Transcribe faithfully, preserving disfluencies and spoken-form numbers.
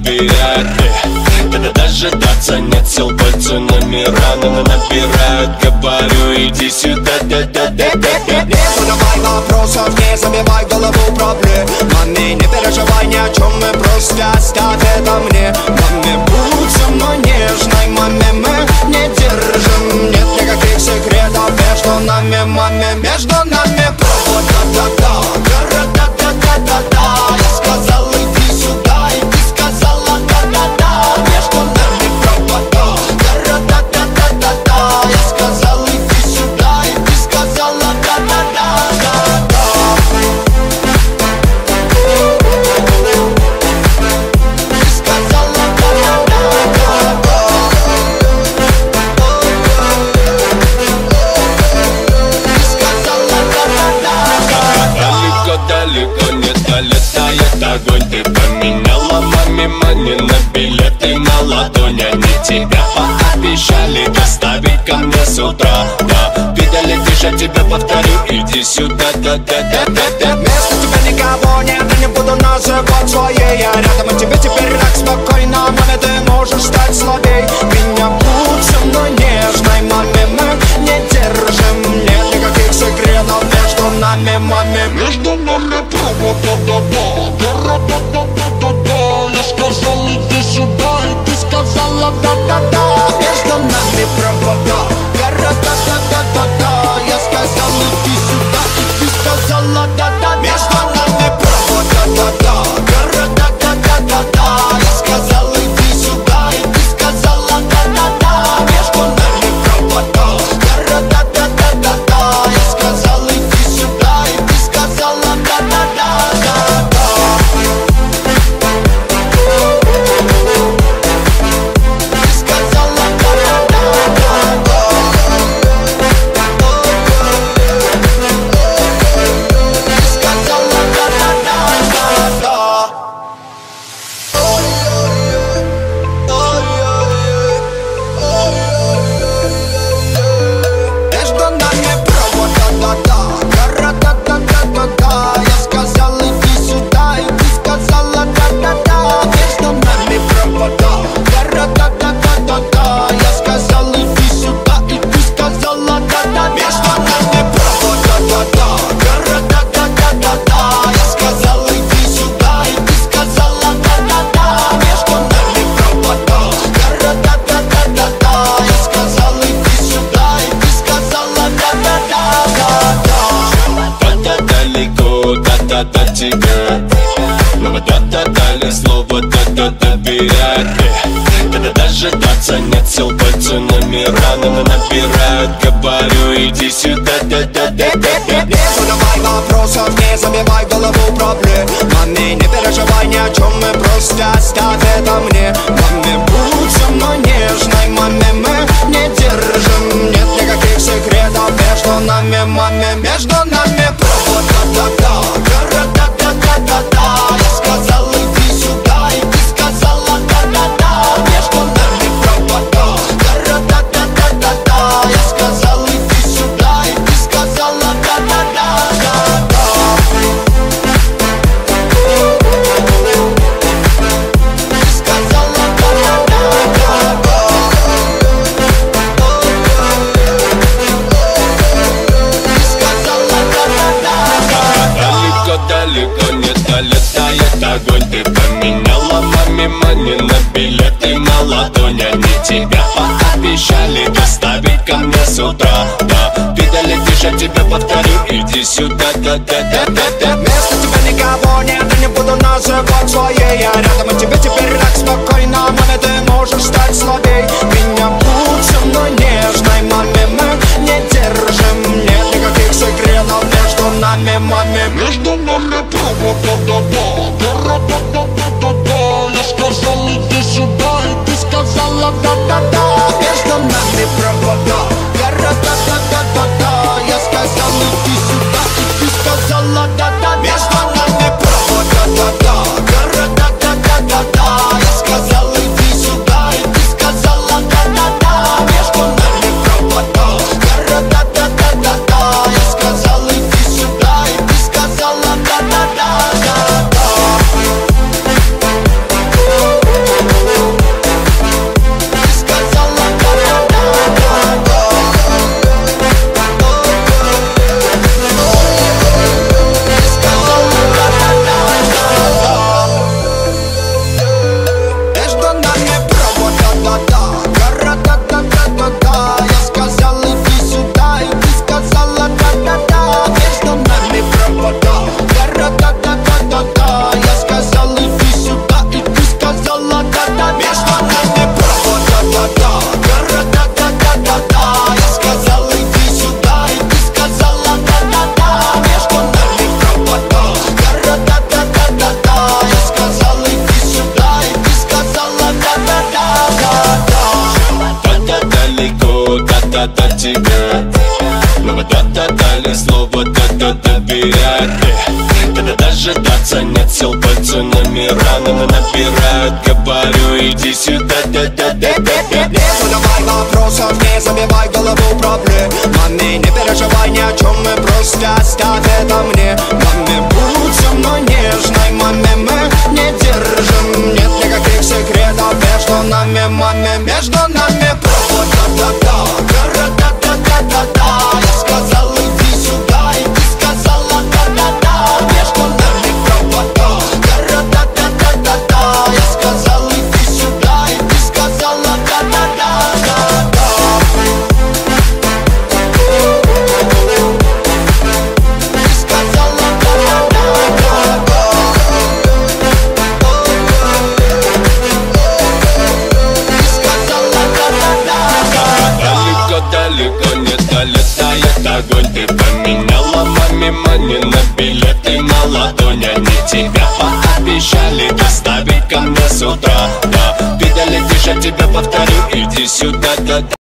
набирает. Когда дожидаться нет сил, пальцы номера нам набирают. Говорю, иди сюда, да-да-да-да-да. Не задавай вопросов, не забивай голову проблемами. Не переживай ни о чем, мы просто оставь это мне. Маме, будь со мной нежной, маме, мы не держим. Нет никаких секретов между нами, маме. Между нами провода, да-да, да-да-да-да-да. Я сказал, иди сюда, и ты сказала, да-да-да. Между нами провода, да-да-да-да-да. Я сказал, иди сюда, и ты сказала, да-да-да-да-да. Ты сказала, да-да-да-да-да. Ты сказала, да-да-да-да-да. Далеко-далеко не долетает огонь. Ты поменяла маме мани на билеты на ладонь. Они тебя пообещали доставить ко мне с утра. Да, видали, ты же тебя повторю, иди сюда, да-да-да-да-да. Вместо тебя никого нет, я не буду называть своей. Я рядом, и тебе теперь так спокойно. Маме, ты можешь стать слабей. Меня будь со мной нежной, маме, мы не держим. Нет никаких секретов между нами, маме. Между нами да-да-да-да-да. Я сказал, иди сюда, и ты сказала, да-да-да. Между нами провода, да-да-да-да-да. Я сказал, иди сюда, и ты сказала, да-да-да. Между нами провода, да-да, да-да-да-да-да. Я сказал, иди сюда, и ты сказала, да-да-да. Между нами провода, да-да-да-да-да. Я сказал, иди сюда, и ты сказала, да-да-да-да-да. Да-да тебя, но вот да-да-дали слово да-да добирает. Когда дожидаться нет сил, пальцы номера нам набирают. Говорю, иди сюда, да-да-да-да-да. Не задавай вопросов, не забивай голову проблемами. Не переживай ни о чем, мы просто оставь это мне. Маме, будь со мной нежной, маме, мы не держим. Нет никаких секретов между нами, маме. Между нами провода, да-да, да-да-да-да-да. Я сказал, иди сюда, и ты сказала, да-да-да. Между нами провода, да-да-да-да-да. Я сказал, иди сюда, и ты сказала, да-да-да-да-да. Ты сказала, да-да-да-да-да. Ты сказала, да-да-да-да. Далеко-далеко не долетает огонь. Ты поменяла маме мани на билеты на ладонь. Они тебя пообещали доставить ко мне с утра. Да, видали, ты же тебя повторю, иди сюда, да-да-да-да-да. Вместо тебя никого нет, я не буду называть своей. Я рядом, и тебе теперь так спокойно. Маме, ты можешь стать слабей. Меня будь со мной нежной, маме, мы не держим. Нет никаких секретов между нами, маме. Между нами да-да-да-да-да. Я сказал, иди сюда, и ты сказала, да-да-да. Между нами провода, да-да-да-да-да-да. Я сказал, иди сюда, и ты сказала, да-да-да. Между нами провода, да-да, да-да-да-да-да. тебя. Но вот это дали слово, да-да доверять. Когда дожидаться нет сил, пальцы номера нам набирают. Говорю, иди сюда, да-да-да-да-да. Не задавай вопросов, не забивай голову проблемами. Не переживай ни о чем, мы просто оставь это мне. Маме, будь со мной нежной, маме, мы не держим. Нет никаких секретов между нами, маме, между нами провода, да-да, да-да-да-да-да-да. Я сказал, иди сюда, и ты сказала, да-да-да. Между нами провода, да-да-да-да-да-да. Я сказал, иди сюда, и ты сказала, да-да-да-да-да. Ты сказала, да-да-да-да-да. Ты сказала, да-да-да-да-да. Далеко-далеко не долетает огонь. Ты поменяла маме мани на билеты на ладонь. Они тебя пообещали доставить ко мне с утра. Да, ты долетишь, я тебе повторю, иди сюда, да.